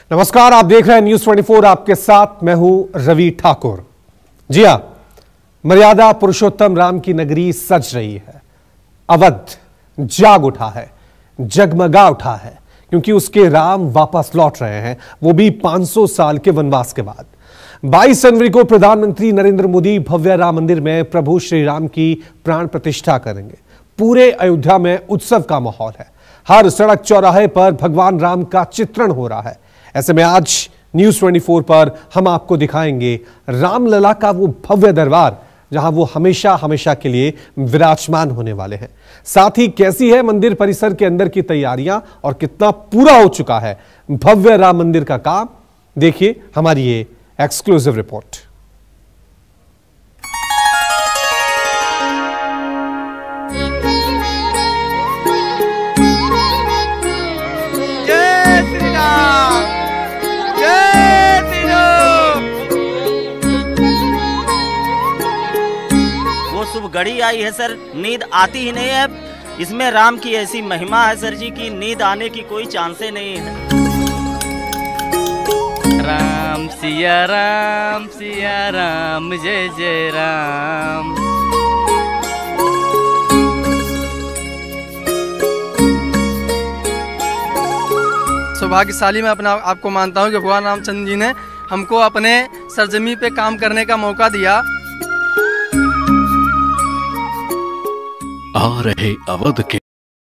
नमस्कार, आप देख रहे हैं न्यूज 24। आपके साथ मैं हूं रवि ठाकुर। जी हां, मर्यादा पुरुषोत्तम राम की नगरी सज रही है। अवध जाग उठा है, जगमगा उठा है, क्योंकि उसके राम वापस लौट रहे हैं, वो भी 500 साल के वनवास के बाद। 22 जनवरी को प्रधानमंत्री नरेंद्र मोदी भव्य राम मंदिर में प्रभु श्री राम की प्राण प्रतिष्ठा करेंगे। पूरे अयोध्या में उत्सव का माहौल है। हर सड़क चौराहे पर भगवान राम का चित्रण हो रहा है। ऐसे में आज न्यूज 24 पर हम आपको दिखाएंगे रामलला का वो भव्य दरबार, जहां वो हमेशा हमेशा के लिए विराजमान होने वाले हैं। साथ ही कैसी है मंदिर परिसर के अंदर की तैयारियां और कितना पूरा हो चुका है भव्य राम मंदिर का काम, देखिए हमारी ये एक्सक्लूसिव रिपोर्ट। घड़ी आई है सर, नींद आती ही नहीं है। इसमें राम की ऐसी महिमा है सर जी की नींद आने की कोई चांस ही नहीं है। राम सिया राम जय जय राम। सौभाग्यशाली मैं अपना आपको मानता हूँ कि भगवान रामचंद्र जी ने हमको अपने सरजमी पे काम करने का मौका दिया। आ रहे अवध के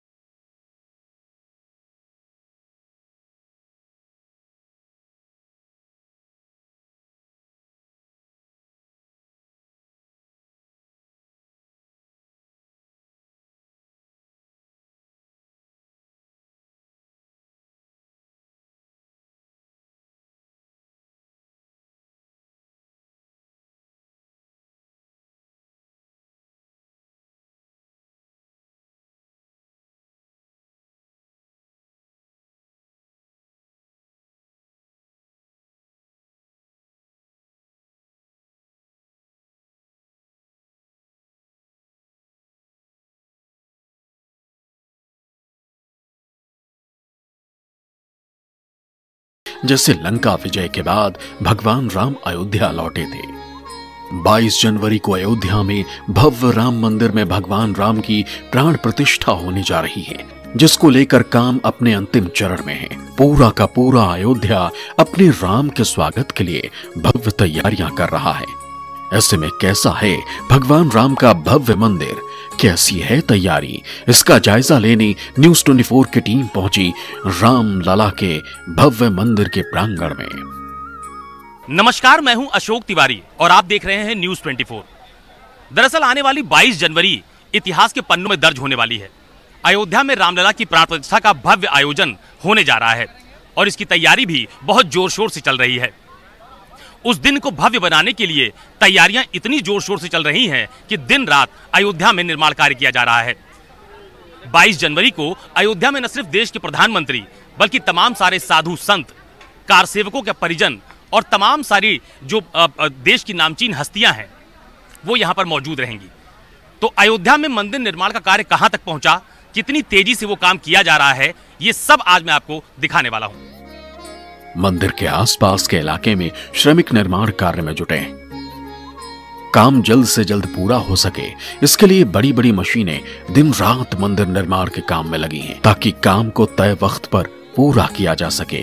जैसे लंका विजय के बाद भगवान राम अयोध्या लौटे थे। 22 जनवरी को अयोध्या में भव्य राम मंदिर में भगवान राम की प्राण प्रतिष्ठा होने जा रही है, जिसको लेकर काम अपने अंतिम चरण में है। पूरा का पूरा अयोध्या अपने राम के स्वागत के लिए भव्य तैयारियां कर रहा है। ऐसे में कैसा है भगवान राम का भव्य मंदिर, कैसी है तैयारी, इसका जायजा लेने न्यूज 24 की टीम पहुंची रामलला के भव्य मंदिर के प्रांगण में। नमस्कार, मैं हूं अशोक तिवारी और आप देख रहे हैं न्यूज 24। दरअसल आने वाली 22 जनवरी इतिहास के पन्नों में दर्ज होने वाली है। अयोध्या में रामलला की प्राण प्रतिष्ठा का भव्य आयोजन होने जा रहा है और इसकी तैयारी भी बहुत जोर शोर से चल रही है। उस दिन को भव्य बनाने के लिए तैयारियां इतनी जोर शोर से चल रही हैं कि दिन रात अयोध्या में निर्माण कार्य किया जा रहा है। 22 जनवरी को अयोध्या में न सिर्फ देश के प्रधानमंत्री बल्कि तमाम सारे साधु संत, कारसेवकों के परिजन और तमाम सारी जो देश की नामचीन हस्तियां हैं वो यहां पर मौजूद रहेंगी। तो अयोध्या में मंदिर निर्माण का कार्य कहां तक पहुंचा, कितनी तेजी से वो काम किया जा रहा है, ये सब आज मैं आपको दिखाने वाला हूं। मंदिर के आसपास के इलाके में श्रमिक निर्माण कार्य में जुटे हैं। काम जल्द से जल्द पूरा हो सके, इसके लिए बड़ी बड़ी मशीनें दिन रात मंदिर निर्माण के काम में लगी हैं, ताकि काम को तय वक्त पर पूरा किया जा सके।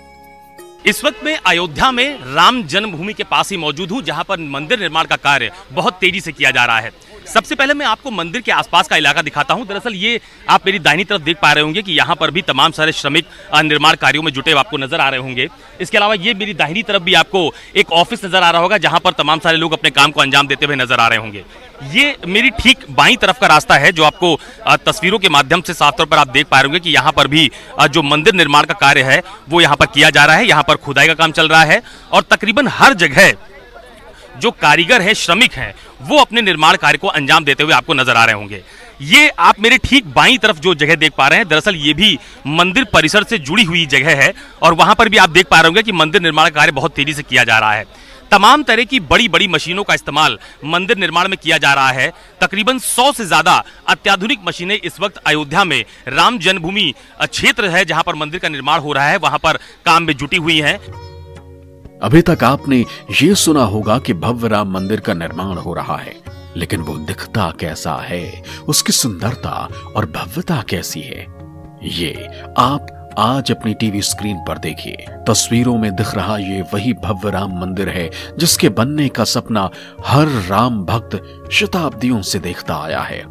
इस वक्त मैं अयोध्या में राम जन्मभूमि के पास ही मौजूद हूं, जहां पर मंदिर निर्माण का कार्य बहुत तेजी से किया जा रहा है। सबसे पहले मैं आपको मंदिर के आसपास का इलाका दिखाता हूं। दरअसल ये आप मेरी दाहिनी तरफ देख पा रहे होंगे कि यहाँ पर भी तमाम सारे श्रमिक निर्माण कार्यों में जुटे आपको नजर आ रहे होंगे। इसके अलावा ये मेरी दाहिनी तरफ भी आपको एक ऑफिस नजर आ रहा होगा, जहां पर तमाम सारे लोग अपने काम को अंजाम देते हुए नजर आ रहे होंगे। ये मेरी ठीक बाईं तरफ का रास्ता है, जो आपको तस्वीरों के माध्यम से साफ तौर पर आप देख पा रहे होंगे कि यहाँ पर भी जो मंदिर निर्माण का कार्य है वो यहाँ पर किया जा रहा है। यहाँ पर खुदाई का काम चल रहा है और तकरीबन हर जगह जो कारीगर हैं, श्रमिक हैं, वो अपने निर्माण कार्य को अंजाम देते हुए आपको नजर आ रहे होंगे। ये आप मेरे ठीक बाईं तरफ जो जगह देख पा रहे हैं, दरअसल ये भी मंदिर परिसर से जुड़ी हुई जगह है और वहां पर भी आप देख पा रहे होंगे कि मंदिर निर्माण कार्य बहुत तेजी से किया जा रहा है। तमाम तरह की बड़ी बड़ी मशीनों का इस्तेमाल मंदिर निर्माण में किया जा रहा है। तकरीबन 100 से ज्यादा अत्याधुनिक मशीनें इस वक्त अयोध्या में राम जन्मभूमि क्षेत्र है जहां पर मंदिर का निर्माण हो रहा है, वहां पर काम में जुटी हुई हैं। अभी तक आपने ये सुना होगा कि भव्य राम मंदिर का निर्माण हो रहा है, लेकिन वो दिखता कैसा है, उसकी सुंदरता और भव्यता कैसी है, ये आप आज अपनी टीवी स्क्रीन पर देखिए। तस्वीरों में दिख रहा ये वही भव्य राम मंदिर है जिसके बनने का सपना हर राम भक्त शताब्दियों से देखता आया है।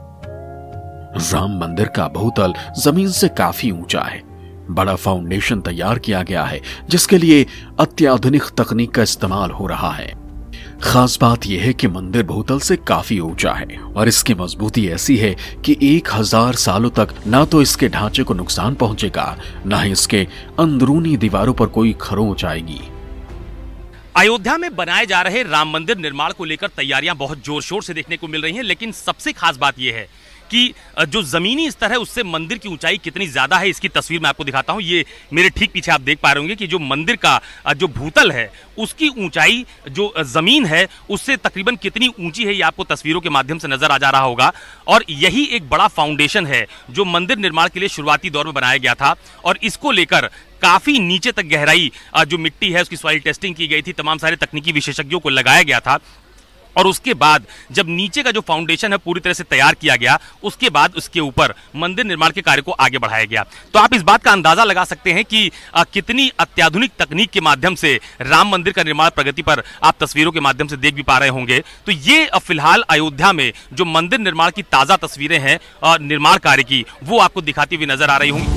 राम मंदिर का भूतल जमीन से काफी ऊंचा है। बड़ा फाउंडेशन तैयार किया गया है जिसके लिए अत्याधुनिक तकनीक का इस्तेमाल हो रहा है। खास बात यह है कि मंदिर भूतल से काफी ऊंचा है और इसकी मजबूती ऐसी है कि 1000 सालों तक ना तो इसके ढांचे को नुकसान पहुंचेगा, ना ही इसके अंदरूनी दीवारों पर कोई खरोंच आएगी। अयोध्या में बनाए जा रहे राम मंदिर निर्माण को लेकर तैयारियां बहुत जोर शोर से देखने को मिल रही हैं, लेकिन सबसे खास बात यह है कि जो जमीनी स्तर है उससे मंदिर की ऊंचाई कितनी ज्यादा है, इसकी तस्वीर मैं आपको दिखाता हूं। ये मेरे ठीक पीछे आप देख पा रहे होंगे कि जो मंदिर का जो भूतल है उसकी ऊंचाई जो जमीन है उससे तकरीबन कितनी ऊंची है, ये आपको तस्वीरों के माध्यम से नजर आ जा रहा होगा। और यही एक बड़ा फाउंडेशन है जो मंदिर निर्माण के लिए शुरुआती दौर में बनाया गया था और इसको लेकर काफी नीचे तक गहराई जो मिट्टी है उसकी सॉइल टेस्टिंग की गई थी, तमाम सारे तकनीकी विशेषज्ञों को लगाया गया था। और उसके बाद जब नीचे का जो फाउंडेशन है पूरी तरह से तैयार किया गया, उसके बाद उसके ऊपर मंदिर निर्माण के कार्य को आगे बढ़ाया गया। तो आप इस बात का अंदाजा लगा सकते हैं कि कितनी अत्याधुनिक तकनीक के माध्यम से राम मंदिर का निर्माण प्रगति पर आप तस्वीरों के माध्यम से देख भी पा रहे होंगे। तो ये फिलहाल अयोध्या में जो मंदिर निर्माण की ताजा तस्वीरें हैं निर्माण कार्य की, वो आपको दिखाती हुई नजर आ रही होंगी।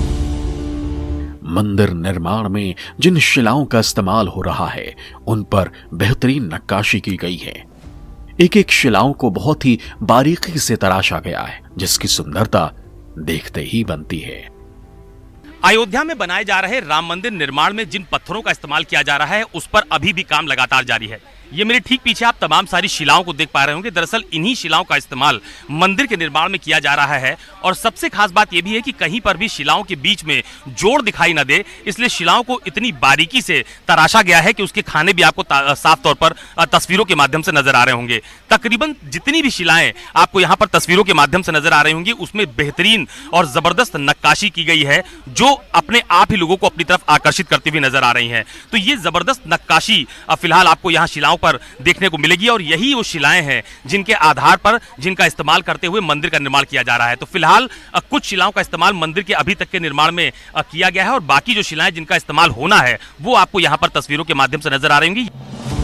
मंदिर निर्माण में जिन शिलाओं का इस्तेमाल हो रहा है उन पर बेहतरीन नक्काशी की गई है। एक एक शिलाओं को बहुत ही बारीकी से तराशा गया है जिसकी सुंदरता देखते ही बनती है। अयोध्या में बनाए जा रहे राम मंदिर निर्माण में जिन पत्थरों का इस्तेमाल किया जा रहा है उस पर अभी भी काम लगातार जारी है। ये मेरे ठीक पीछे आप तमाम सारी शिलाओं को देख पा रहे होंगे। दरअसल इन्हीं शिलाओं का इस्तेमाल मंदिर के निर्माण में किया जा रहा है और सबसे खास बात यह भी है कि कहीं पर भी शिलाओं के बीच में जोड़ दिखाई न दे, इसलिए शिलाओं को इतनी बारीकी से तराशा गया है कि उसके खाने भी आपको साफ तौर पर तस्वीरों के माध्यम से नजर आ रहे होंगे। तकरीबन जितनी भी शिलाएं आपको यहाँ पर तस्वीरों के माध्यम से नजर आ रही होंगी उसमें बेहतरीन और जबरदस्त नक्काशी की गई है जो अपने आप ही लोगों को अपनी तरफ आकर्षित करती हुई नजर आ रही है। तो ये जबरदस्त नक्काशी फिलहाल आपको यहाँ शिलाओं पर देखने को मिलेगी और यही वो शिलाएं हैं जिनके आधार पर जिनका इस्तेमाल करते हुए मंदिर का निर्माण किया जा रहा है। तो फिलहाल कुछ शिलाओं का इस्तेमाल मंदिर के अभी तक के निर्माण में किया गया है और बाकी जो शिलाएं जिनका इस्तेमाल होना है वो आपको यहाँ पर तस्वीरों के माध्यम से नजर आ रही होंगी।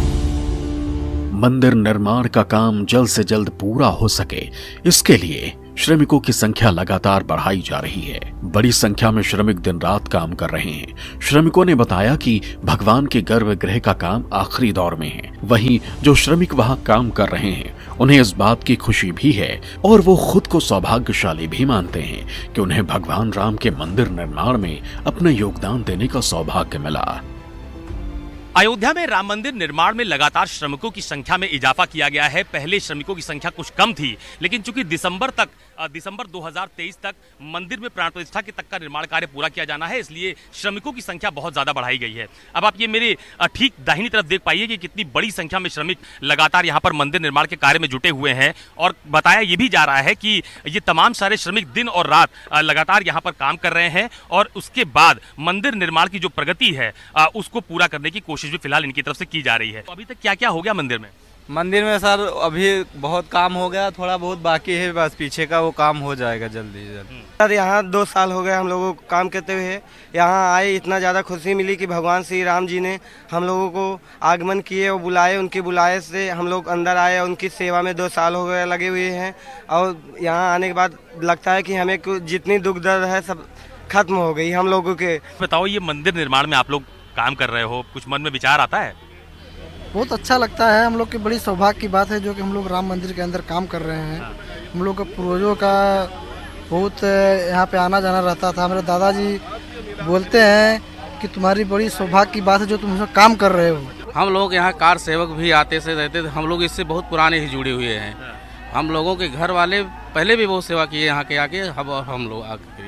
मंदिर निर्माण का काम जल्द से जल्द पूरा हो सके, इसके लिए श्रमिकों की संख्या लगातार बढ़ाई जा रही है। बड़ी संख्या में श्रमिक दिन रात काम कर रहे हैं। श्रमिकों ने बताया कि भगवान के गर्भगृह का काम आखिरी दौर में है। वहीं जो श्रमिक वहां काम कर रहे हैं उन्हें इस बात की खुशी भी है और वो खुद को सौभाग्यशाली भी मानते हैं कि उन्हें भगवान राम के मंदिर निर्माण में अपना योगदान देने का सौभाग्य मिला। अयोध्या में राम मंदिर निर्माण में लगातार श्रमिकों की संख्या में इजाफा किया गया है। पहले श्रमिकों की संख्या कुछ कम थी, लेकिन चूंकि दिसंबर 2023 तक मंदिर में प्राण प्रतिष्ठा के तक का निर्माण कार्य पूरा किया जाना है, इसलिए श्रमिकों की संख्या बहुत ज्यादा बढ़ाई गई है। अब आप ये मेरे ठीक दाहिनी तरफ देख पाइए कि कितनी बड़ी संख्या में श्रमिक लगातार यहाँ पर मंदिर निर्माण के कार्य में जुटे हुए हैं और बताया ये भी जा रहा है कि ये तमाम सारे श्रमिक दिन और रात लगातार यहाँ पर काम कर रहे हैं और उसके बाद मंदिर निर्माण की जो प्रगति है उसको पूरा करने की कोशिश भी फिलहाल इनकी तरफ से की जा रही है। तो अभी तक क्या क्या हो गया मंदिर में? मंदिर में सर अभी बहुत काम हो गया, थोड़ा बहुत बाकी है, बस पीछे का वो काम हो जाएगा जल्दी जल्दी। सर यहाँ 2 साल हो गए हम लोगों को काम करते हुए। यहाँ आए, इतना ज़्यादा खुशी मिली कि भगवान श्री राम जी ने हम लोगों को आगमन किए और बुलाए। उनके बुलाए से हम लोग अंदर आए और उनकी सेवा में 2 साल हो गए लगे हुए हैं और यहाँ आने के बाद लगता है कि हमें जितनी दुख दर्द है सब खत्म हो गई हम लोगों के। बताओ, ये मंदिर निर्माण में आप लोग काम कर रहे हो, कुछ मन में विचार आता है? बहुत अच्छा लगता है। हम लोग की बड़ी सौभाग्य की बात है जो कि हम लोग राम मंदिर के अंदर काम कर रहे हैं। हम लोग के पूर्वजों का बहुत यहाँ पे आना जाना रहता था। मेरे दादाजी बोलते हैं कि तुम्हारी बड़ी सौभाग्य की बात है जो तुम उसमें काम कर रहे हो। हम लोग यहाँ कार सेवक भी आते से रहते थे। हम लोग इससे बहुत पुराने ही जुड़े हुए हैं। हम लोगों के घर वाले पहले भी बहुत सेवा किए यहाँ के आके, हम लोग आके।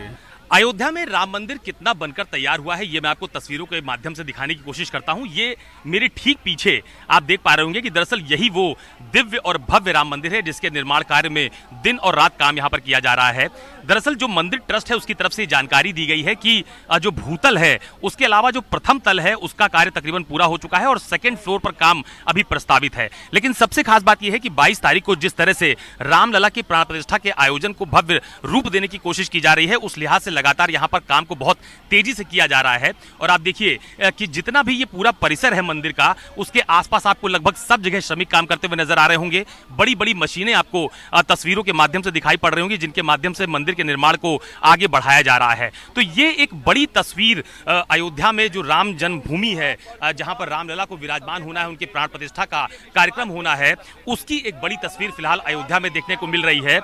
अयोध्या में राम मंदिर कितना बनकर तैयार हुआ है ये मैं आपको तस्वीरों के माध्यम से दिखाने की कोशिश करता हूं। ये मेरे ठीक पीछे आप देख पा रहे होंगे कि दरअसल यही वो दिव्य और भव्य राम मंदिर है जिसके निर्माण कार्य में दिन और रात काम यहां पर किया जा रहा है। दरअसल जो मंदिर ट्रस्ट है उसकी तरफ से जानकारी दी गई है कि जो भूतल है उसके अलावा जो प्रथम तल है उसका कार्य तकरीबन पूरा हो चुका है और सेकेंड फ्लोर पर काम अभी प्रस्तावित है। लेकिन सबसे खास बात यह है कि 22 तारीख को जिस तरह से रामलला की प्राण प्रतिष्ठा के आयोजन को भव्य रूप देने की कोशिश की जा रही है उस लिहाज से लगातार यहां पर काम को बहुत तेजी से किया जा रहा है। और आप देखिए कि जितना भी ये पूरा परिसर है मंदिर का उसके आसपास आपको लगभग सब जगह श्रमिक काम करते हुए नजर आ रहे होंगे। बड़ी बड़ी मशीनें आपको तस्वीरों के माध्यम से दिखाई पड़ रही होंगी जिनके माध्यम से मंदिर के निर्माण को आगे बढ़ाया जा रहा है। तो ये एक बड़ी तस्वीर अयोध्या में जो राम जन्मभूमि है जहां पर रामलला को विराजमान होना है, उनकी प्राण प्रतिष्ठा का कार्यक्रम होना है, उसकी एक बड़ी तस्वीर फिलहाल अयोध्या में देखने को मिल रही है।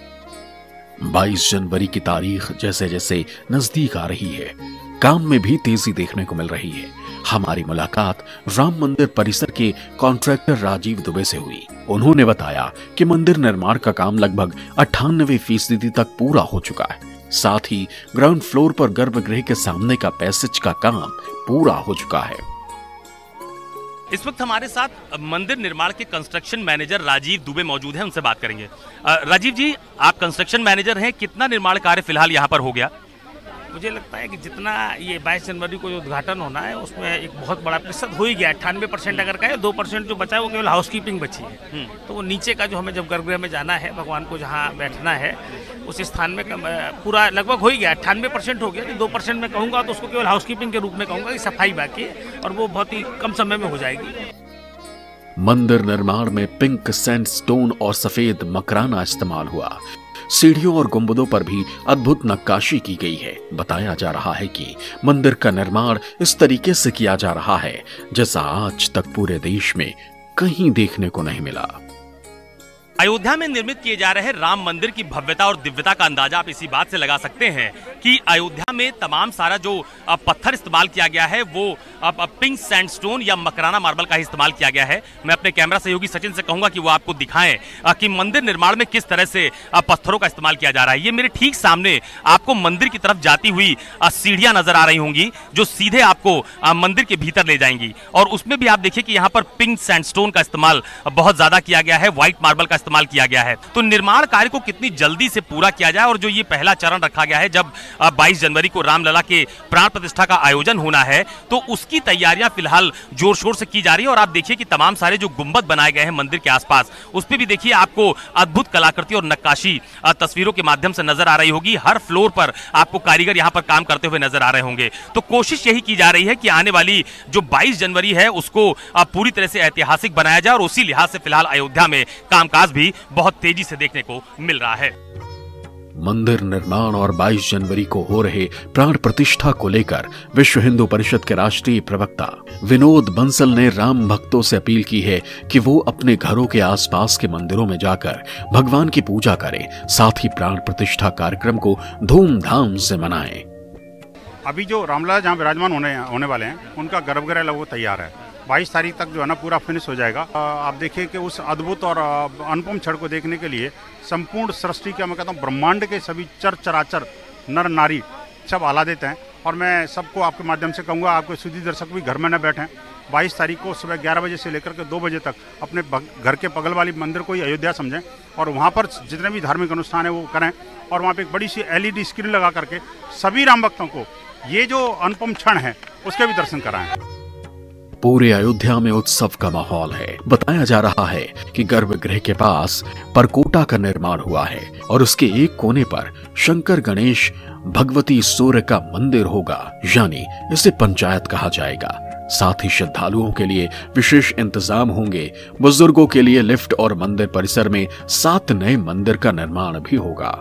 22 जनवरी की तारीख जैसे जैसे नजदीक आ रही है काम में भी तेजी देखने को मिल रही है। हमारी मुलाकात राम मंदिर परिसर के कॉन्ट्रैक्टर राजीव दुबे से हुई। उन्होंने बताया कि मंदिर निर्माण का काम लगभग 98% तक पूरा हो चुका है। साथ ही ग्राउंड फ्लोर पर गर्भगृह के सामने का पैसेज का काम पूरा हो चुका है। इस वक्त हमारे साथ मंदिर निर्माण के कंस्ट्रक्शन मैनेजर राजीव दुबे मौजूद हैं, उनसे बात करेंगे। राजीव जी, आप कंस्ट्रक्शन मैनेजर हैं, कितना निर्माण कार्य फिलहाल यहाँ पर हो गया? मुझे लगता है कि जितना ये 22 जनवरी को जो उद्घाटन होना है उसमें एक बहुत बड़ा प्रतिशत हो ही गया। 98% अगर कहें, 2% जो बचा है वो केवल हाउसकीपिंग बची है। तो वो नीचे का जो हमें जब गर्भगृह में जाना है, भगवान को जहाँ बैठना है उस स्थान में पूरा लगभग हो ही गया। 98% हो गया। 2% में कहूँगा तो उसको केवल हाउसकीपिंग के रूप में कहूँगा कि सफाई बाकी है और वो बहुत ही कम समय में हो जाएगी। मंदिर निर्माण में पिंक सैंडस्टोन और सफेद मकराना इस्तेमाल हुआ। सीढ़ियों और गुंबदों पर भी अद्भुत नक्काशी की गई है। बताया जा रहा है कि मंदिर का निर्माण इस तरीके से किया जा रहा है जैसा आज तक पूरे देश में कहीं देखने को नहीं मिला। अयोध्या में निर्मित किए जा रहे राम मंदिर की भव्यता और दिव्यता का अंदाजा आप इसी बात से लगा सकते हैं कि अयोध्या में तमाम सारा जो पत्थर इस्तेमाल किया गया है वो पिंक सैंडस्टोन या मकराना मार्बल का ही इस्तेमाल किया गया है। मैं अपने कैमरा सहयोगी सचिन से कहूंगा कि वो आपको दिखाएं कि मंदिर निर्माण में किस तरह से पत्थरों का इस्तेमाल किया जा रहा है। ये मेरे ठीक सामने आपको मंदिर की तरफ जाती हुई सीढ़ियां नजर आ रही होंगी जो सीधे आपको मंदिर के भीतर ले जाएंगी और उसमें भी आप देखिए कि यहाँ पर पिंक सैंडस्टोन का इस्तेमाल बहुत ज्यादा किया गया है, व्हाइट मार्बल का इस्तेमाल किया गया है। तो निर्माण कार्य को कितनी जल्दी से पूरा किया जाए और जो ये पहला चरण रखा गया है जब 22 जनवरी को रामलला के प्राण प्रतिष्ठा का आयोजन होना है तो उसकी तैयारियां फिलहाल जोर शोर से की जा रही है। और आप देखिए कि तमाम सारे जो गुंबद बनाए गए हैं मंदिर के आसपास उस पर भी देखिए आपको अद्भुत कलाकृति और नक्काशी तस्वीरों के माध्यम से नजर आ रही होगी। हर फ्लोर पर आपको कारीगर यहां पर काम करते हुए नजर आ रहे होंगे। तो कोशिश यही की जा रही है कि आने वाली जो 22 जनवरी है उसको पूरी तरह से ऐतिहासिक बनाया जाए और उसी लिहाज से फिलहाल अयोध्या में कामकाज भी बहुत तेजी से देखने को मिल रहा है। मंदिर निर्माण और 22 जनवरी को हो रहे प्राण प्रतिष्ठा को लेकर विश्व हिंदू परिषद के राष्ट्रीय प्रवक्ता विनोद बंसल ने राम भक्तों से अपील की है कि वो अपने घरों के आसपास के मंदिरों में जाकर भगवान की पूजा करें, साथ ही प्राण प्रतिष्ठा कार्यक्रम को धूमधाम से मनाएं। अभी जो रामलला जहाँ विराजमान होने वाले हैं उनका गर्भगृह लगभग तैयार है। 22 तारीख तक जो है ना पूरा फिनिश हो जाएगा। आप देखिए कि उस अद्भुत और अनुपम क्षण को देखने के लिए संपूर्ण सृष्टि का, मैं कहता हूँ ब्रह्मांड के सभी चर चराचर नर नारी सब आह्लादित हैं। और मैं सबको आपके माध्यम से कहूँगा, आपके सुधी दर्शक भी घर में न बैठें। 22 तारीख को सुबह 11 बजे से लेकर के 2 बजे तक अपने घर के बगल वाली मंदिर को ही अयोध्या समझें और वहाँ पर जितने भी धार्मिक अनुष्ठान है वो करें। और वहाँ पर एक बड़ी सी LED स्क्रीन लगा करके सभी राम भक्तों को ये जो अनुपम क्षण है उसके भी दर्शन कराएं। पूरे अयोध्या में उत्सव का माहौल है। बताया जा रहा है कि गर्भगृह के पास परकोटा का निर्माण हुआ है और उसके एक कोने पर शंकर गणेश भगवती सूर्य का मंदिर होगा, यानी इसे पंचायत कहा जाएगा। साथ ही श्रद्धालुओं के लिए विशेष इंतजाम होंगे। बुजुर्गों के लिए लिफ्ट और मंदिर परिसर में 7 नए मंदिर का निर्माण भी होगा।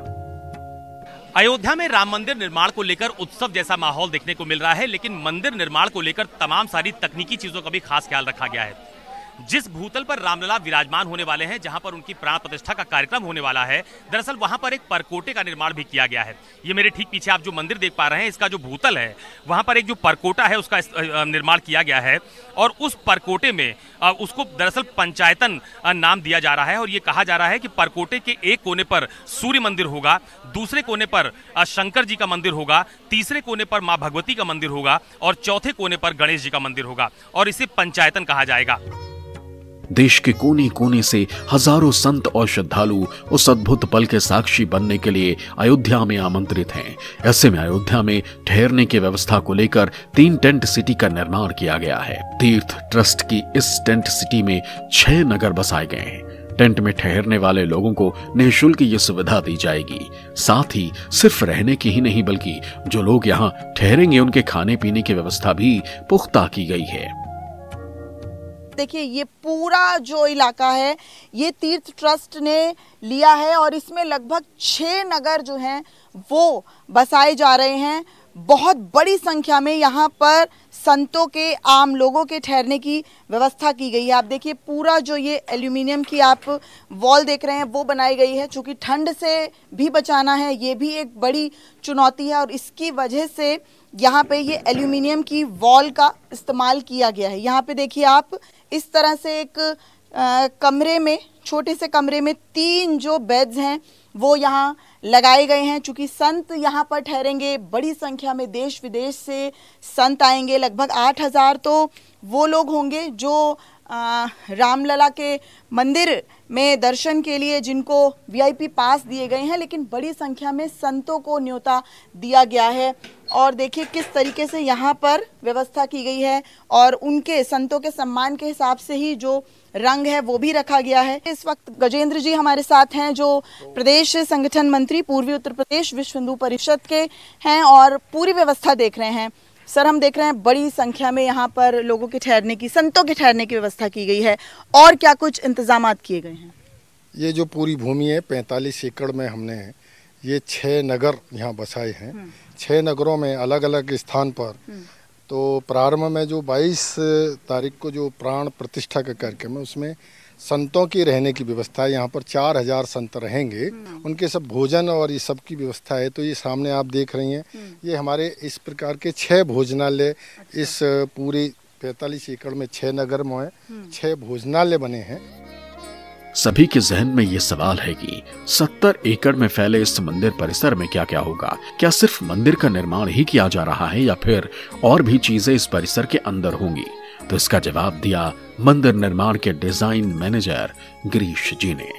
अयोध्या में राम मंदिर निर्माण को लेकर उत्सव जैसा माहौल देखने को मिल रहा है, लेकिन मंदिर निर्माण को लेकर तमाम सारी तकनीकी चीजों का भी खास ख्याल रखा गया है। जिस भूतल पर रामलला विराजमान होने वाले हैं, जहां पर उनकी प्राण प्रतिष्ठा का कार्यक्रम होने वाला है, दरअसल वहां पर एक परकोटे का निर्माण भी किया गया है। ये मेरे ठीक पीछे आप जो मंदिर देख पा रहे हैं, इसका जो भूतल है वहां पर एक जो परकोटा है उसका निर्माण किया गया है और उस परकोटे में उसको दरअसल पंचायतन नाम दिया जा रहा है और ये कहा जा रहा है कि परकोटे के एक कोने पर सूर्य मंदिर होगा, दूसरे कोने पर शंकर जी का मंदिर होगा, तीसरे कोने पर मां भगवती का मंदिर होगा और चौथे कोने पर गणेश जी का मंदिर होगा और इसे पंचायतन कहा जाएगा। देश के कोने कोने से हजारों संत और श्रद्धालु उस अद्भुत पल के साक्षी बनने के लिए अयोध्या में आमंत्रित हैं। ऐसे में अयोध्या में ठहरने की व्यवस्था को लेकर 3 टेंट सिटी का निर्माण किया गया है। तीर्थ ट्रस्ट की इस टेंट सिटी में 6 नगर बसाए गए हैं। टेंट में ठहरने वाले लोगों को निःशुल्क ये सुविधा दी जाएगी। साथ ही सिर्फ रहने की ही नहीं बल्कि जो लोग यहाँ ठहरेंगे उनके खाने पीने की व्यवस्था भी पुख्ता की गई है। देखिए, ये पूरा जो इलाका है ये तीर्थ ट्रस्ट ने लिया है और इसमें लगभग 6 नगर जो हैं वो बसाए जा रहे हैं। बहुत बड़ी संख्या में यहाँ पर संतों के, आम लोगों के ठहरने की व्यवस्था की गई है। आप देखिए, पूरा जो ये एल्यूमिनियम की आप वॉल देख रहे हैं वो बनाई गई है। चूँकि ठंड से भी बचाना है, ये भी एक बड़ी चुनौती है और इसकी वजह से यहाँ पे ये एल्यूमिनियम की वॉल का इस्तेमाल किया गया है। यहाँ पे देखिए, आप इस तरह से एक कमरे में, छोटे से कमरे में 3 जो बेड्स हैं वो यहाँ लगाए गए हैं। चूँकि संत यहाँ पर ठहरेंगे, बड़ी संख्या में देश विदेश से संत आएंगे, लगभग 8000 तो वो लोग होंगे जो रामलला के मंदिर में दर्शन के लिए जिनको VIP पास दिए गए हैं, लेकिन बड़ी संख्या में संतों को न्योता दिया गया है। और देखिए किस तरीके से यहाँ पर व्यवस्था की गई है और उनके संतों के सम्मान के हिसाब से ही जो रंग है वो भी रखा गया है। इस वक्त गजेंद्र जी हमारे साथ हैं जो प्रदेश संगठन मंत्री पूर्वी उत्तर प्रदेश विश्व हिंदू परिषद के हैं और पूरी व्यवस्था देख रहे हैं। सर, हम देख रहे हैं बड़ी संख्या में यहाँ पर लोगों के ठहरने की, संतों के ठहरने की व्यवस्था की गई है और क्या कुछ इंतजामात किए गए हैं? ये जो पूरी भूमि है 45 एकड़ में हमने ये 6 नगर यहाँ बसाए हैं। 6 नगरों में अलग अलग स्थान पर। तो प्रारंभ में जो 22 तारीख को जो प्राण प्रतिष्ठा का कार्यक्रम है उसमें संतों की रहने की व्यवस्था है। यहाँ पर 4000 संत रहेंगे, उनके सब भोजन और ये सब की व्यवस्था है। तो ये सामने आप देख रही हैं, ये हमारे इस प्रकार के 6 भोजनालय इस पूरी 45 एकड़ में 6 नगर में 6 भोजनालय बने हैं। सभी के जहन में ये सवाल है कि 70 एकड़ में फैले इस मंदिर परिसर में क्या क्या होगा? क्या सिर्फ मंदिर का निर्माण ही किया जा रहा है या फिर और भी चीजें इस परिसर के अंदर होंगी? तो इसका जवाब दिया मंदिर निर्माण के डिजाइन मैनेजर गिरीश जी ने।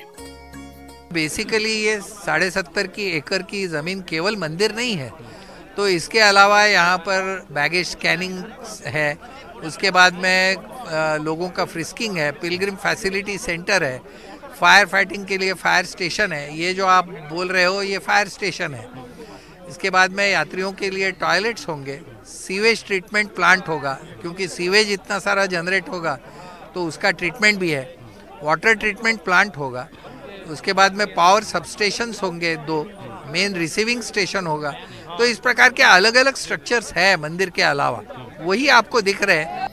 बेसिकली ये 70.5 की एकड़ की जमीन केवल मंदिर नहीं है, तो इसके अलावा यहाँ पर बैगेज स्कैनिंग है, उसके बाद में लोगों का फ्रिस्किंग है, पिलग्रिम फैसिलिटी सेंटर है, फायर फाइटिंग के लिए फायर स्टेशन है। ये जो आप बोल रहे हो ये फायर स्टेशन है। इसके बाद में यात्रियों के लिए टॉयलेट्स होंगे, सीवेज ट्रीटमेंट प्लांट होगा क्योंकि सीवेज इतना सारा जनरेट होगा तो उसका ट्रीटमेंट भी है, वाटर ट्रीटमेंट प्लांट होगा। उसके बाद में पावर सबस्टेशंस होंगे, 2 मेन रिसीविंग स्टेशन होगा। तो इस प्रकार के अलग अलग स्ट्रक्चर्स है मंदिर के अलावा, वही आपको दिख रहे हैं।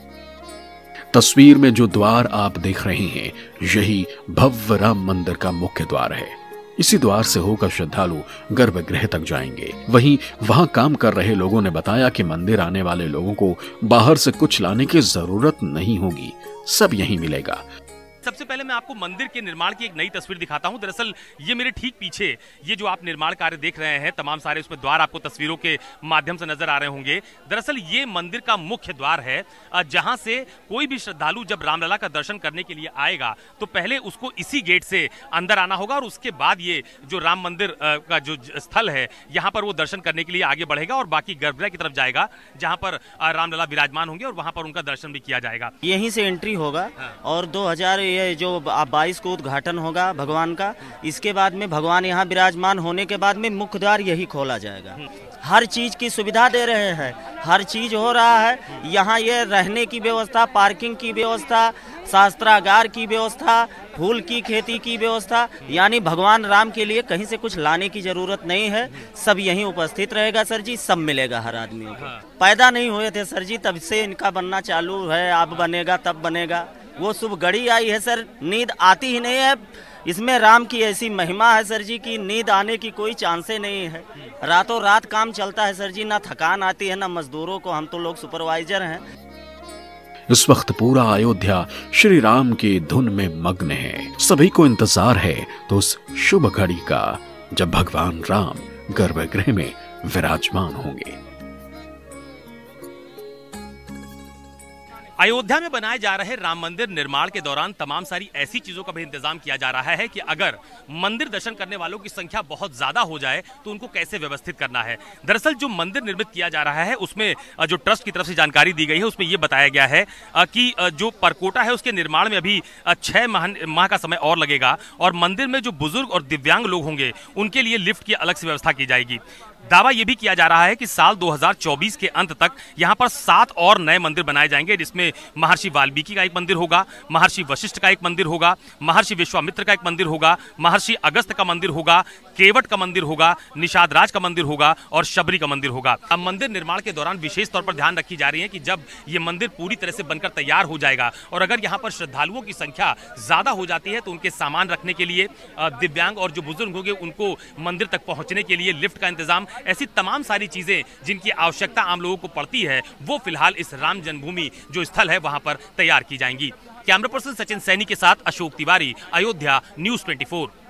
तस्वीर में जो द्वार आप देख रहे हैं यही भव्य राम मंदिर का मुख्य द्वार है। इसी द्वार से होकर श्रद्धालु गर्भगृह तक जाएंगे। वहीं वहां काम कर रहे लोगों ने बताया कि मंदिर आने वाले लोगों को बाहर से कुछ लाने की जरूरत नहीं होगी, सब यहीं मिलेगा। सबसे पहले मैं आपको मंदिर के निर्माण की एक नई तस्वीर दिखाता हूं। दरअसल ये मेरे ठीक पीछे ये जो आप निर्माण कार्य देख रहे हैं, तमाम सारे उसमें द्वार आपको तस्वीरों के माध्यम से नजर आ रहे होंगे। दरअसल ये मंदिर का मुख्य द्वार है जहां से कोई भी श्रद्धालु जब रामलला का दर्शन करने के लिए आएगा तो पहले उसको इसी गेट से अंदर आना होगा और उसके बाद ये जो राम मंदिर का जो स्थल है यहाँ पर वो दर्शन करने के लिए आगे बढ़ेगा और बाकी गर्भगृह की तरफ जाएगा जहाँ पर रामलला विराजमान होंगे और वहां पर उनका दर्शन भी किया जाएगा। यहीं से एंट्री होगा और 2000 ये जो 22 को उद्घाटन होगा भगवान का। इसके बाद में भगवान यहाँ विराजमान होने के बाद में मुख्य द्वार यही खोला जाएगा। हर चीज की सुविधा दे रहे हैं, हर चीज हो रहा है यहाँ। ये रहने की व्यवस्था, पार्किंग की व्यवस्था, शास्त्रागार की व्यवस्था, फूल की खेती की व्यवस्था, यानी भगवान राम के लिए कहीं से कुछ लाने की जरूरत नहीं है। सब यहीं उपस्थित रहेगा सर जी, सब मिलेगा हर आदमी को। पैदा नहीं हुए थे सर जी, तब से इनका बनना चालू है, अब बनेगा तब बनेगा। वो शुभ घड़ी आई है सर, नींद आती ही नहीं है। इसमें राम की ऐसी महिमा है सर जी की नींद आने की कोई चांस ही नहीं है। रातों रात काम चलता है सर जी, ना थकान आती है ना मजदूरों को, हम तो लोग सुपरवाइजर हैं। इस वक्त पूरा अयोध्या श्री राम की धुन में मग्न है। सभी को इंतजार है तो उस शुभ घड़ी का जब भगवान राम गर्भगृह में विराजमान होंगे। अयोध्या में बनाए जा रहे राम मंदिर निर्माण के दौरान तमाम सारी ऐसी चीजों का भी इंतजाम किया जा रहा है कि अगर मंदिर दर्शन करने वालों की संख्या बहुत ज्यादा हो जाए तो उनको कैसे व्यवस्थित करना है। दरअसल जो मंदिर निर्मित किया जा रहा है उसमें जो ट्रस्ट की तरफ से जानकारी दी गई है उसमें यह बताया गया है कि जो परकोटा है उसके निर्माण में अभी 6 माह का समय और लगेगा और मंदिर में जो बुजुर्ग और दिव्यांग लोग होंगे उनके लिए लिफ्ट की अलग से व्यवस्था की जाएगी। दावा यह भी किया जा रहा है कि साल 2024 के अंत तक यहां पर 7 और नए मंदिर बनाए जाएंगे, जिसमें महर्षि वाल्मीकि का एक मंदिर होगा, महर्षि वशिष्ठ का एक मंदिर होगा, महर्षि विश्वामित्र का एक मंदिर होगा, महर्षि अगस्त का मंदिर होगा, केवट का मंदिर होगा, निषाद राज का मंदिर होगा और शबरी का मंदिर होगा। अब मंदिर निर्माण के दौरान विशेष तौर पर ध्यान रखी जा रही है कि जब ये मंदिर पूरी तरह से बनकर तैयार हो जाएगा और अगर यहाँ पर श्रद्धालुओं की संख्या ज्यादा हो जाती है तो उनके सामान रखने के लिए दिव्यांग और जो बुजुर्ग होंगे उनको मंदिर तक पहुंचने के लिए लिफ्ट का इंतजाम, ऐसी तमाम सारी चीजें जिनकी आवश्यकता आम लोगों को पड़ती है वो फिलहाल इस राम जन्मभूमि जो स्थल है वहां पर तैयार की जाएंगी। कैमरा पर्सन सचिन सैनी के साथ अशोक तिवारी, अयोध्या, न्यूज़ 24।